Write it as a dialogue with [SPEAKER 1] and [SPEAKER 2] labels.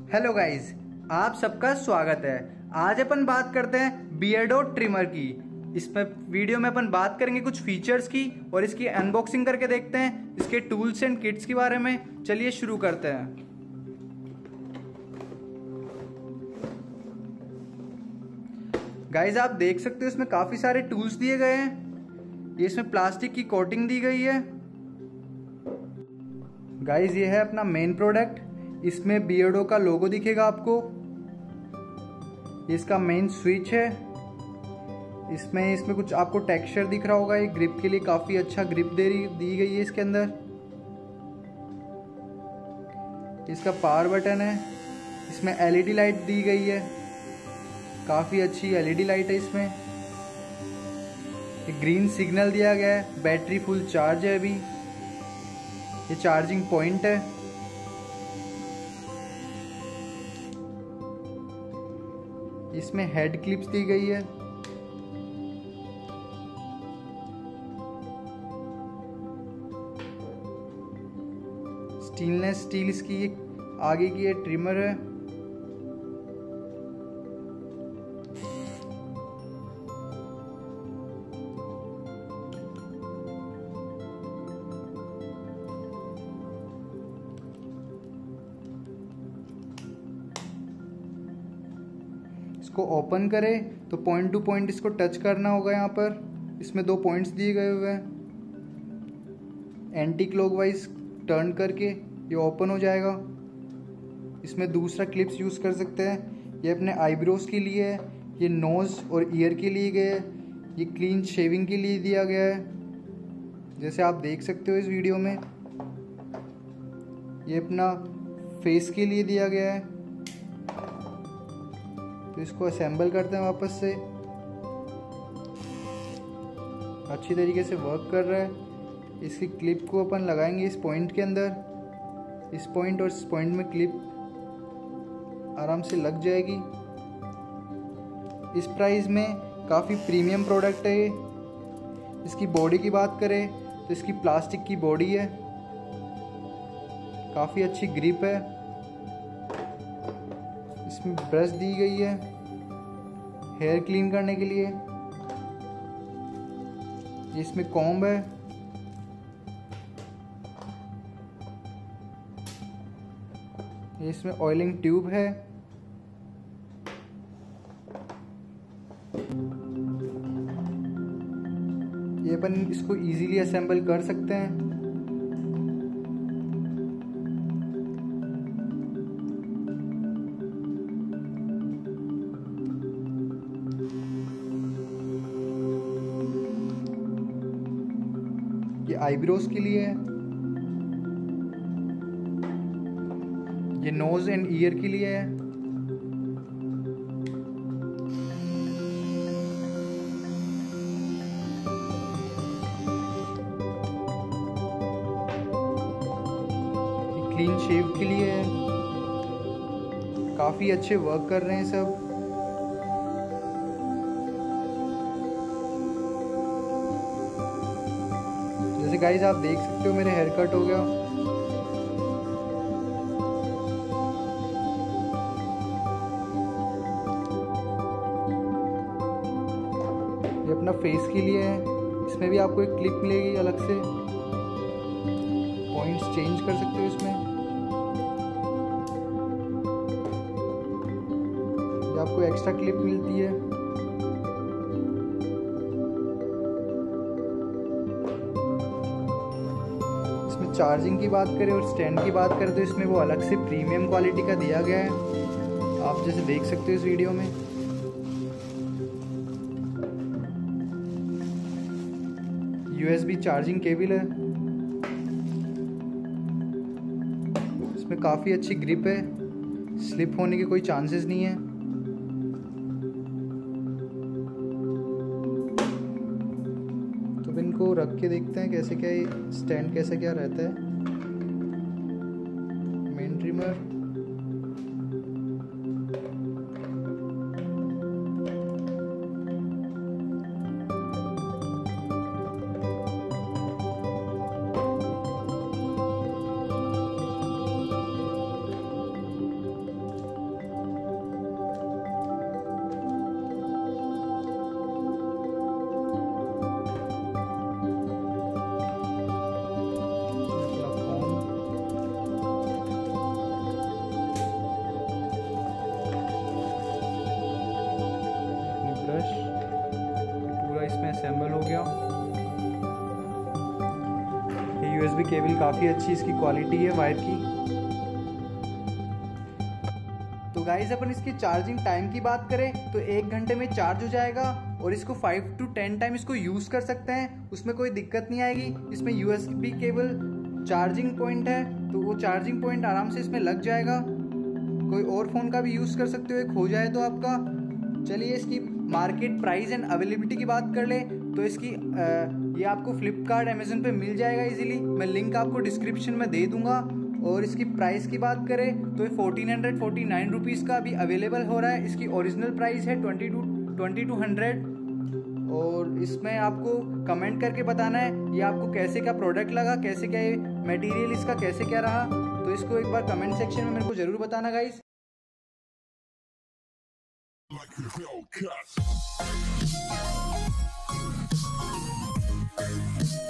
[SPEAKER 1] Hello guys, आप सबका स्वागत है। आज अपन बात करते हैं बियर्डो ट्रिमर की। इसमें वीडियो में अपन बात करेंगे कुछ फीचर्स की और इसकी अनबॉक्सिंग करके देखते हैं इसके टूल्स एंड किट्स के बारे में। चलिए शुरू करते हैं। गाइस, आप देख सकते हो इसमें काफी सारे टूल्स दिए गए हैं। ये इसमें प्लास्टिक की कोटिंग दी गई है। गाइस, ये है अपना मेन प्रोडक्ट। इसमें बियर्डो का लोगो दिखेगा आपको। इसका मेन स्विच है। इसमें कुछ आपको टेक्सचर दिख रहा होगा। ये ग्रिप के लिए काफी अच्छा ग्रिप दी गई है इसके अंदर। इसका पावर बटन है। इसमें एलईडी लाइट दी गई है, काफी अच्छी एलईडी लाइट है इसमें। ये ग्रीन सिग्नल दिया गया है। बैटरी फुल चार्ज है अभी। ये चार्जिंग पॉइंट है। इसमें हेड क्लिप्स दी गई है। स्टेनलेस स्टील इसकी आगे की ये ट्रिमर है। इसको ओपन करें तो पॉइंट टू पॉइंट इसको टच करना होगा। यहाँ पर इसमें 2 पॉइंट्स दिए गए हुए हैं। एंटी क्लॉकवाइज टर्न करके ये ओपन हो जाएगा। इसमें दूसरा क्लिप्स यूज़ कर सकते हैं। ये अपने आईब्रोज के लिए है। ये नोज़ और ईयर के लिए गया है। ये क्लीन शेविंग के लिए दिया गया है, जैसे आप देख सकते हो इस वीडियो में। ये अपना फेस के लिए दिया गया है। तो इसको असेंबल करते हैं वापस से। अच्छी तरीके से वर्क कर रहा है। इसकी क्लिप को अपन लगाएंगे इस पॉइंट के अंदर। इस पॉइंट और इस पॉइंट में क्लिप आराम से लग जाएगी। इस प्राइस में काफ़ी प्रीमियम प्रोडक्ट है ये। इसकी बॉडी की बात करें तो इसकी प्लास्टिक की बॉडी है, काफ़ी अच्छी ग्रिप है। इसमें ब्रश दी गई है हेयर क्लीन करने के लिए। इसमें कॉम्ब है। इसमें ऑयलिंग ट्यूब है। ये अपन इसको इजीली असेंबल कर सकते हैं। ये आईब्रोज के लिए है। ये नोज एंड ईयर के लिए है। ये क्लीन शेव के लिए है। काफी अच्छे वर्क कर रहे हैं सब। जैसे गाइस आप देख सकते हो मेरे हेयर कट हो गया। ये अपना फेस के लिए है। इसमें भी आपको एक क्लिप मिलेगी अलग से। पॉइंट्स चेंज कर सकते हो इसमें। ये आपको एक्स्ट्रा क्लिप मिलती है। चार्जिंग की बात करें और स्टैंड की बात करें तो इसमें वो अलग से प्रीमियम क्वालिटी का दिया गया है, आप जैसे देख सकते हो इस वीडियो में। USB चार्जिंग केबल है। इसमें काफ़ी अच्छी ग्रिप है, स्लिप होने के कोई चांसेस नहीं है। इनको रख के देखते हैं कैसे क्या ये स्टैंड कैसा क्या रहता है। मेन ट्रिमर, असेंबल हो गया। ये यूएसबी केबल काफ़ी अच्छी इसकी क्वालिटी है वायर की। तो गाइस अपन इसकी चार्जिंग टाइम की बात करें तो 1 घंटे में चार्ज हो जाएगा और इसको 5 to 10 टाइम इसको यूज़ कर सकते हैं, उसमें कोई दिक्कत नहीं आएगी। इसमें यूएसबी केबल चार्जिंग पॉइंट है तो वो चार्जिंग पॉइंट आराम से इसमें लग जाएगा। कोई और फ़ोन का भी यूज़ कर सकते हो खो जाए तो आपका। चलिए इसकी मार्केट प्राइस एंड अवेलेबिलिटी की बात कर ले तो इसकी ये आपको फ्लिपकार्ट अमेजन पे मिल जाएगा इजीली। मैं लिंक आपको डिस्क्रिप्शन में दे दूंगा। और इसकी प्राइस की बात करें तो ये 1449 रुपीज़ का अभी अवेलेबल हो रहा है। इसकी ओरिजिनल प्राइस है 2200। और इसमें आपको कमेंट करके बताना है ये आपको कैसे क्या प्रोडक्ट लगा, कैसे क्या ये मटेरियल इसका कैसे क्या रहा। तो इसको एक बार कमेंट सेक्शन में मेरे को ज़रूर बताना गाइस।